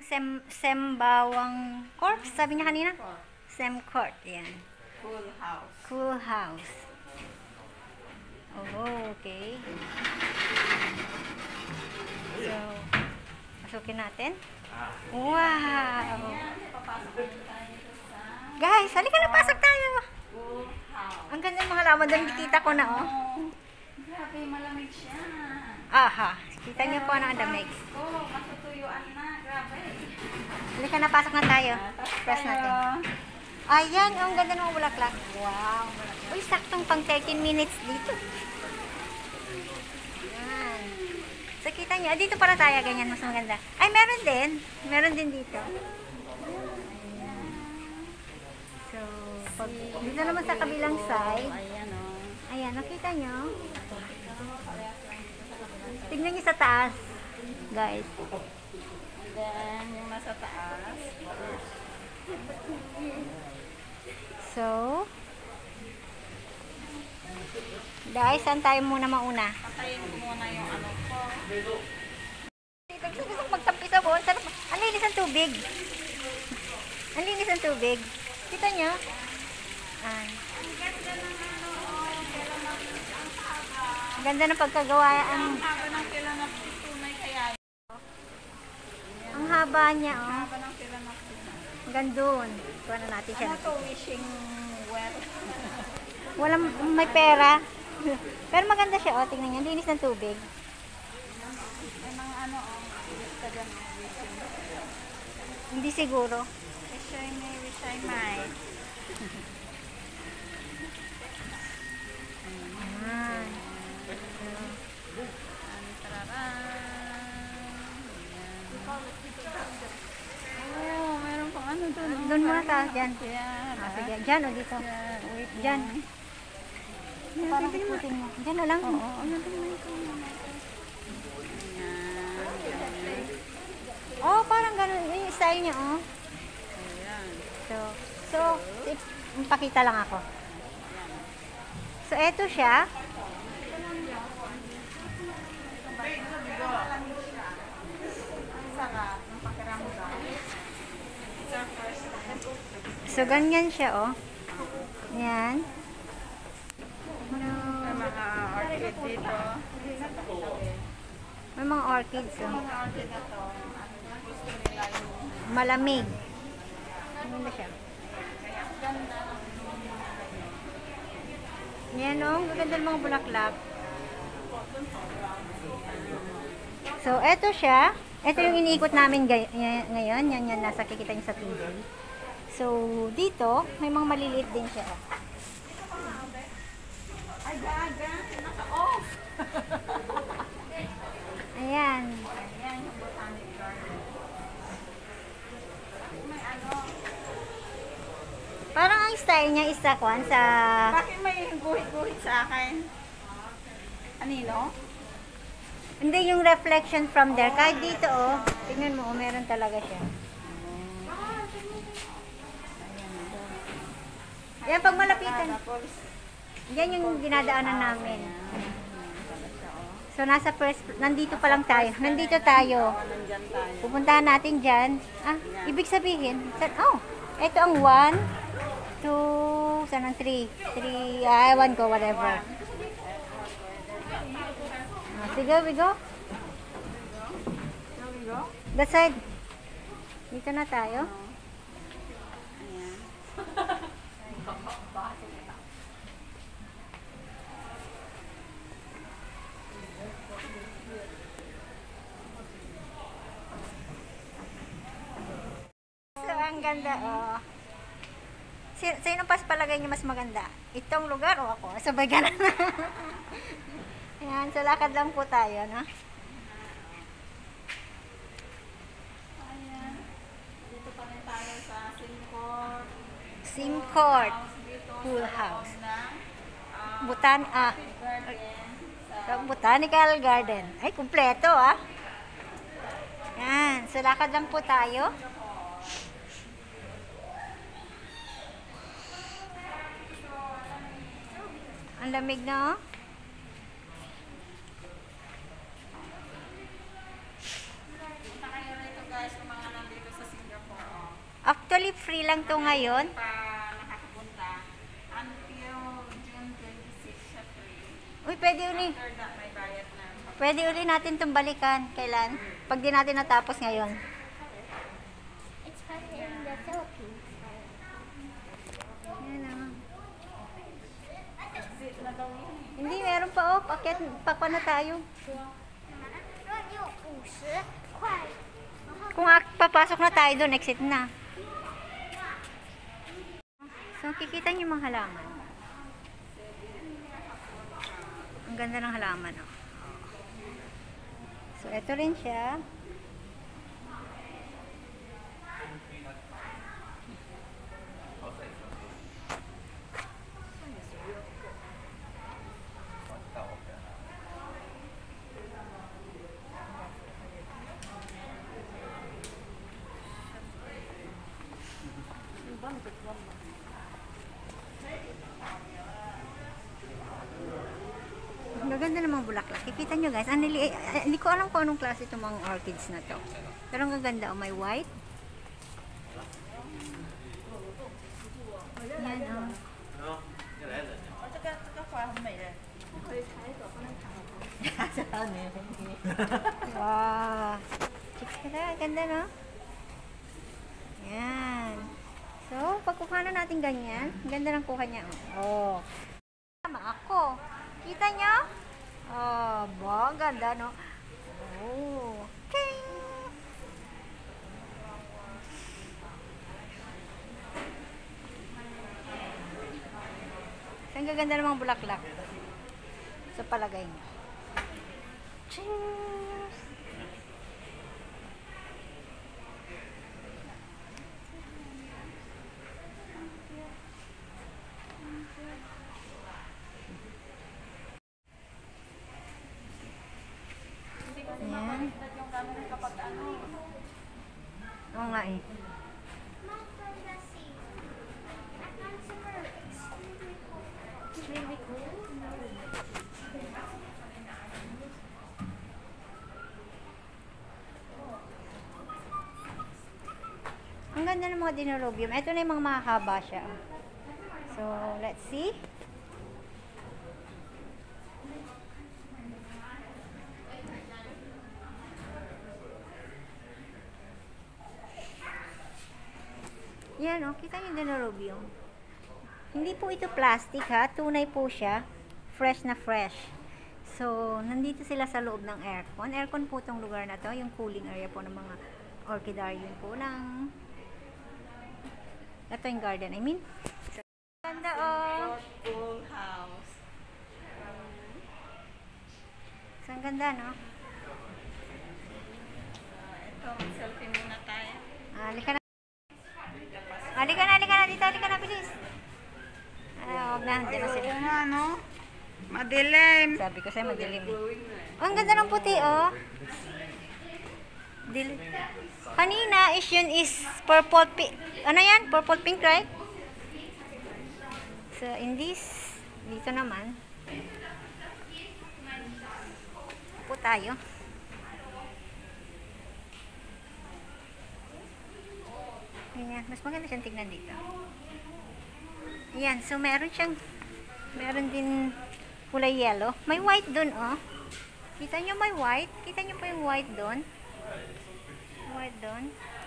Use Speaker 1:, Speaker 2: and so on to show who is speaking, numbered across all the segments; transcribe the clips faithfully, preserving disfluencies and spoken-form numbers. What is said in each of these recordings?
Speaker 1: Sem Sembawang Corp, sabi niya kanina? SembCorp, yan.
Speaker 2: Cool house.
Speaker 1: Cool house. Oh, okay. So, pasukin natin. Wow! Guys, halika na, pasok tayo. Ang ganda ng mga laman doon, kita ko na, oh.
Speaker 2: Grabe, malamig siya.
Speaker 1: Aha, kita niyo po na ang damig.
Speaker 2: Oh, matutuyuan na. Grabe.
Speaker 1: Halika na, pasok na tayo. Press natin. Ayan, oh, ang ganda ng mga bulaklak. Wow. Uy, saktong pang thirteen minutes dito. Ayan. So, kita niyo, ah, dito para tayo, ganyan, mas maganda. Ay, meron din. Meron din dito. So, pag, dito naman sa kabilang side.
Speaker 2: Ayan, oh.
Speaker 1: Ayan, nakita niyo? Tignan niyo sa taas, guys.
Speaker 2: And then, yung nasa taas.
Speaker 1: So, guys, saan tayo muna mauna?
Speaker 2: Patayin ko muna yung ano ko.
Speaker 1: Dito, gusto gusto magtampi sa buwan. Sarap. Ang linis ng tubig. Ang linis ng tubig. Kita niyo? Ay.
Speaker 2: Ang ganda ng ano, oh. Kailan natin ang haba.
Speaker 1: Ang ganda ng pagkagawa. Ang,
Speaker 2: Ang haba ng kailan natin tunay kaya.
Speaker 1: ang haba niya,
Speaker 2: Ang
Speaker 1: oh.
Speaker 2: haba ng kailan natin.
Speaker 1: Hanggang doon. Kuha na natin siya.
Speaker 2: Ano to, wishing well?
Speaker 1: Walang, may pera. Pero maganda siya, oh. Tingnan niyo. Ang linis ng tubig.
Speaker 2: May mga ano, oh. Wish ka dyan, oh. Wishing.
Speaker 1: Hindi siguro.
Speaker 2: Wish I may, wish I might.
Speaker 1: Ayan.
Speaker 2: Oh, meron pang ano doon. oh.
Speaker 1: Doon muna tayo, dyan.
Speaker 2: Yan.
Speaker 1: Ah, sige. Dyan, o dito.
Speaker 2: Yan. Wait
Speaker 1: Dyan.
Speaker 2: lang.
Speaker 1: Parang ikutin mo. Dyan o lang.
Speaker 2: Oo, oh, ano tingnan ko. Yan.
Speaker 1: Oh, parang ganun. Yun yung style niya, oh.
Speaker 2: Ayan.
Speaker 1: So, so, if- pakita lang ako. So, eto siya.
Speaker 2: Sarap ng pakiramdam. It's our first time.
Speaker 1: So, ganyan siya, oh. Yan.
Speaker 2: May mga orchid dito.
Speaker 1: May mga orchids, oh.
Speaker 2: Mga orchid na to. Ang gusto nila yung
Speaker 1: Malamig. Maganda siya.
Speaker 2: ganda ng
Speaker 1: Yan, oh. Ang ganda ng mga bulaklak. So, eto siya. Ito yung iniikot namin gay- ngay- ngayon. Yan, yan. Nasa kikita niyo sa T V. So, dito, may mga maliliit din siya. Oh.
Speaker 2: ay gaga. Naka-off.
Speaker 1: Ayan.
Speaker 2: Ayan yung Botanical garden. May ano.
Speaker 1: Parang ang style niya is sa kwan, sa...
Speaker 2: Bakit may guhit-guhit sa akin? Anino?
Speaker 1: Hindi yung reflection from there. Kahit dito, oh. Tingnan mo, oh, meron talaga siya. Yan, pag malapitan. Yan yung dinadaanan namin. So, nasa first, nandito pa lang tayo. Nandito tayo.
Speaker 2: Nandyan tayo.
Speaker 1: Pupuntahan natin dyan. Ah, ibig sabihin, sa- oh, ito ang one, two, saan ang three? Three, ah, one ko, whatever. Ah, sige, we go.
Speaker 2: Here we go.
Speaker 1: That side. Dito na tayo.
Speaker 2: Ayan.
Speaker 1: So, ang ganda, oh. Sino, sino pas palagay niyo mas maganda? Itong lugar o ako? Sabay ka na. Ayan, so lakad lang po tayo, no?
Speaker 2: Ayan. Dito pa rin tayo sa SembCorp.
Speaker 1: SembCorp.
Speaker 2: Dito
Speaker 1: Cool
Speaker 2: sa
Speaker 1: house.
Speaker 2: loob ng, ah,
Speaker 1: Butan, ah,
Speaker 2: garden. Sa
Speaker 1: Botanical Garden. Ay, kumpleto, ah. Yan, so lakad lang po tayo. Ang lamig na, oh.
Speaker 2: Punta kayo rito guys kung mga nandito
Speaker 1: free lang to ngayon.
Speaker 2: Pa nakakapunta. Until June twenty-six siya free.
Speaker 1: Uy, pwede uli.
Speaker 2: After that, may bayad na.
Speaker 1: Pwede uli natin itong balikan. Kailan? Pag di natin natapos ngayon.
Speaker 3: It's funny in the Philippines.
Speaker 1: Yan ah.
Speaker 2: Exit na daw yun.
Speaker 1: Hindi, meron pa oh. Paket, pakpa na tayo.
Speaker 3: 如果你有五十块，
Speaker 1: Kung ak- papasok na tayo doon, exit na. So, kikita niyo mga halaman. Ang ganda ng halaman, oh. So, ito rin siya. Ang gaganda ng mga bulaklak. Kikita nyo guys, ang nili- eh, hindi ko alam kung anong klase itong mga orchids na to. Pero ang gaganda, oh, may white. Yan, oh. Wow. Chicks ka na, ganda no? Yan. So, pag kuha na natin ganyan, ang ganda ng kuha niya. Oh. Tama ako. Kita nyo? Oh, ba, ang ganda no? Oh. Okay. Ang gaganda ng mga bulaklak. Sa palagay niya. Cheers! Ayan.
Speaker 2: Yung camera kapag ano.
Speaker 1: Oo nga eh.
Speaker 3: Mom, from the sea. I found some birds. It's really cool.
Speaker 1: Ang ganda ng mga dinolobium. Ito na yung mga mahaba siya. So, let's see. Yan, oh. Kita yung dinolobium. Hindi po ito plastic, ha. Tunay po siya. Fresh na fresh. So, nandito sila sa loob ng aircon. Aircon po itong lugar na to. Yung cooling area po ng mga orchidarium po ng... Ito yung garden, I mean. So, ganda, oh.
Speaker 2: Full house.
Speaker 1: So, ang ganda, no?
Speaker 2: Ito, selfie muna tayo.
Speaker 1: Ah, halika na. Halika na, halika na. Dito, halika na, bilis. Ah, huwag na. Hindi na sila.
Speaker 2: Oo nga, no? Madilim.
Speaker 1: Sabi ko sa'yo, madilim. eh. Oh, ang ganda ng puti, oh. Dilim. Kanina, is yun is purple pink. Ano yan? Purple pink, right? So, in this, dito naman, po tayo. Ganyan. Mas maganda siyang tignan dito. Ayan. So, meron siyang, meron din kulay yellow. May white dun, oh. Kita nyo may white? Kita nyo pa yung white dun? White dun.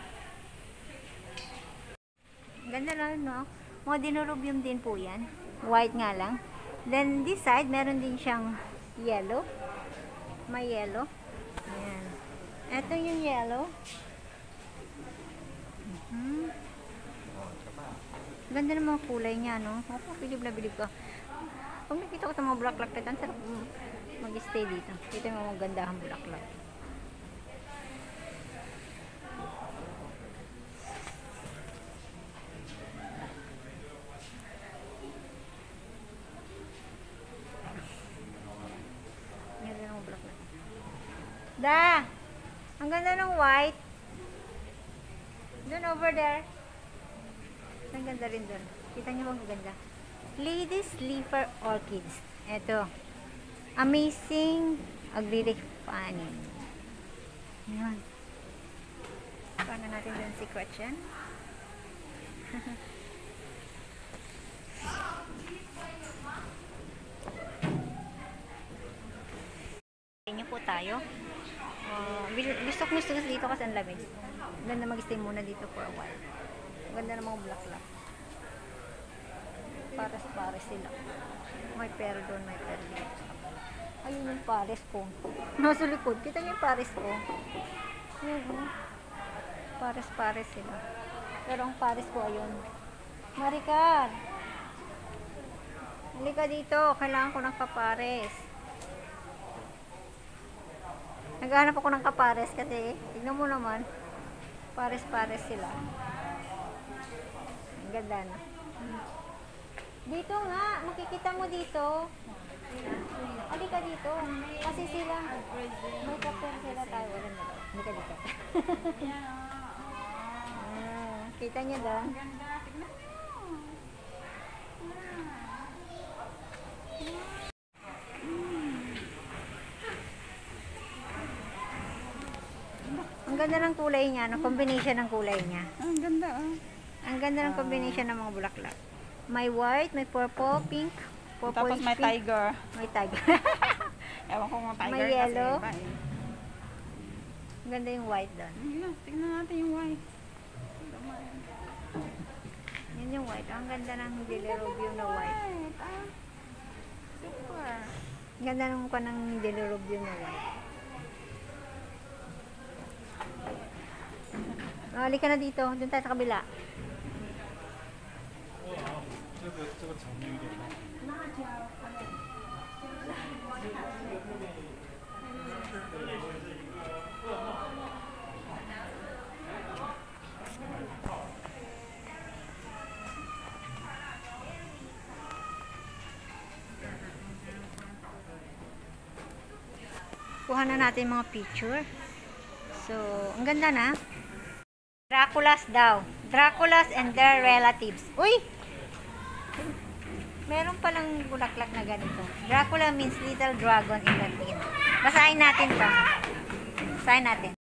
Speaker 1: Ganda lang, no? Mga dinolobium din po yan. White nga lang. Then, this side, meron din siyang yellow. May yellow. Ayan. Ito yung yellow. Mm-hmm. Ganda ng mga kulay niya, no? Opo, bilib na bilib ka. Pag nakita ko sa mga bulaklak, ang sarap mag-stay dito. Kita mo mga gandahang bulaklak. Ganda ng mga bulaklak. Da! Ang ganda ng white. Doon over there. Ang ganda rin doon. Kita niyo bang ganda? Ladies Sleeper Orchids. Ito. Amazing acrylic fanning. Yan. Paano natin doon secret yan? Ganyan po tayo. Uh, gusto ko gusto dito kasi ang lamig. Ganda mag-stay muna dito for a while. Ganda ng mga bulaklak. Pares-pares sila. May pero doon, may pero dito. Ayun yung pares ko. Nasa likod. Kita niyo yung pares ko. Yun, oh. Pares-pares sila. Pero ang pares ko ayun. Maricar! Halika dito. Kailangan ko ng kapares. Naghahanap ako ng kapares kasi tignan mo naman. Pares-pares sila. Ang ganda na. Dito nga. Makikita mo dito. Halika dito. Kasi sila may kapter sila tayo. Wala na daw. Halika dito. Ah, kita niyo daw. Ang ganda ng kulay niya, no? Combination ng kulay niya.
Speaker 2: Ang ganda ah.
Speaker 1: Ang ganda ng combination ng mga bulaklak. May white, may purple, pink, purple,
Speaker 2: Tapos may
Speaker 1: pink.
Speaker 2: tiger.
Speaker 1: May tiger.
Speaker 2: Ewan ko mga tiger
Speaker 1: May yellow.
Speaker 2: kasi iba eh.
Speaker 1: Ang ganda yung white doon.
Speaker 2: Ayun, tingnan natin yung white.
Speaker 1: Yun yung white. Ang ganda ng Dilirubio na white.
Speaker 2: Ah, super.
Speaker 1: Ang ganda ng mukha ng Dilirubio na white. Oh, halika na dito. Doon tayo sa kabila. Kuha na natin mga picture. So, ang ganda na. Draculas daw. Draculas and their relatives. Uy! Meron palang bulaklak na ganito. Dracula means little dragon in Latin. Basahin natin to. Basahin natin.